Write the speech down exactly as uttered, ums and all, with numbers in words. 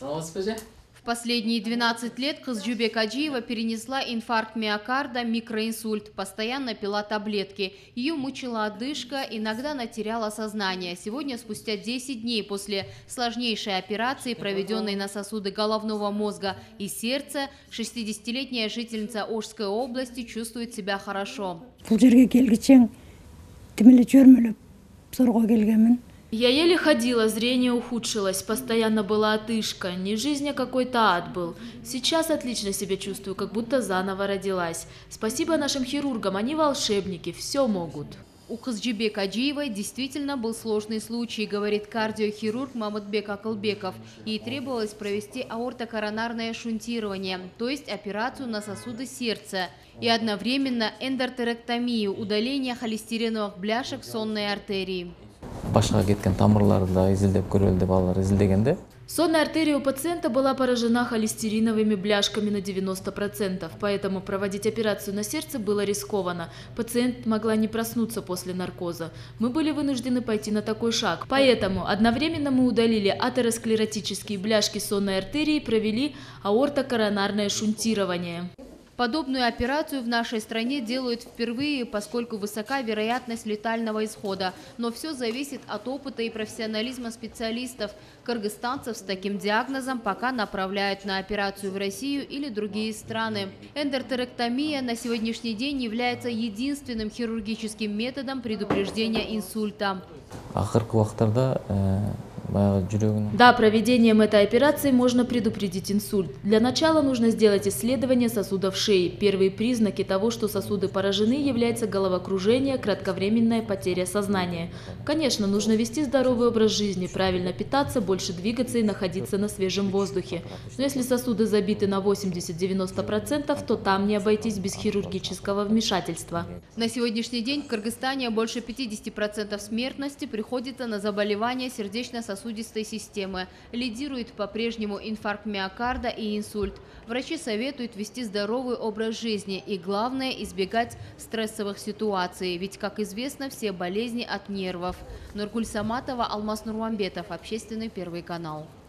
В последние двенадцать лет Кызжубек Аджиева перенесла инфаркт миокарда, микроинсульт, постоянно пила таблетки. Ее мучила одышка, иногда она теряла сознание. Сегодня, спустя десять дней после сложнейшей операции, проведенной на сосуды головного мозга и сердца, шестидесятилетняя жительница Ошской области чувствует себя хорошо. Я еле ходила, зрение ухудшилось, постоянно была одышка, не жизнь, а какой-то ад был. Сейчас отлично себя чувствую, как будто заново родилась. Спасибо нашим хирургам, они волшебники, все могут. У Кызжубек Аджиевой действительно был сложный случай, говорит кардиохирург Мамытбек Акылбеков. Ей требовалось провести аортокоронарное шунтирование, то есть операцию на сосуды сердца, и одновременно эндотерэктомию, удаление холестериновых бляшек в сонной артерии. Сонная артерия у пациента была поражена холестериновыми бляшками на девяносто процентов, поэтому проводить операцию на сердце было рискованно. Пациент могла не проснуться после наркоза. Мы были вынуждены пойти на такой шаг. Поэтому одновременно мы удалили атеросклеротические бляшки сонной артерии и провели аортокоронарное шунтирование. Подобную операцию в нашей стране делают впервые, поскольку высока вероятность летального исхода. Но все зависит от опыта и профессионализма специалистов. Кыргызстанцев с таким диагнозом пока направляют на операцию в Россию или другие страны. Эндотерэктомия на сегодняшний день является единственным хирургическим методом предупреждения инсульта. Да, проведением этой операции можно предупредить инсульт. Для начала нужно сделать исследование сосудов шеи. Первые признаки того, что сосуды поражены, являются головокружение, кратковременная потеря сознания. Конечно, нужно вести здоровый образ жизни, правильно питаться, больше двигаться и находиться на свежем воздухе. Но если сосуды забиты на восемьдесят-девяносто процентов, то там не обойтись без хирургического вмешательства. На сегодняшний день в Кыргызстане больше пятидесяти процентов смертности приходится на заболевания сердечно-сосудистой системы. Лидирует по-прежнему инфаркт миокарда и инсульт. Врачи советуют вести здоровый образ жизни и, главное, избегать стрессовых ситуаций. Ведь, как известно, все болезни от нервов. Нургуль Саматова, Алмаз Нурманбетов, Общественный первый канал.